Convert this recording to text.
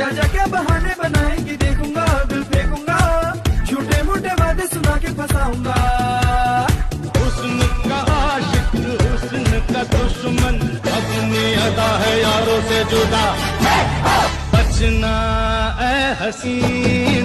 क्या क्या बहाने बनाएंगी देखूंगा, दिल फेंकूंगा, झूठे मूठे वादे सुना के फंसाऊंगा। हुस्न का आशिक, हुस्न का दुश्मन, अपनी अदा है यारों से जुदा। बचना ए हसीन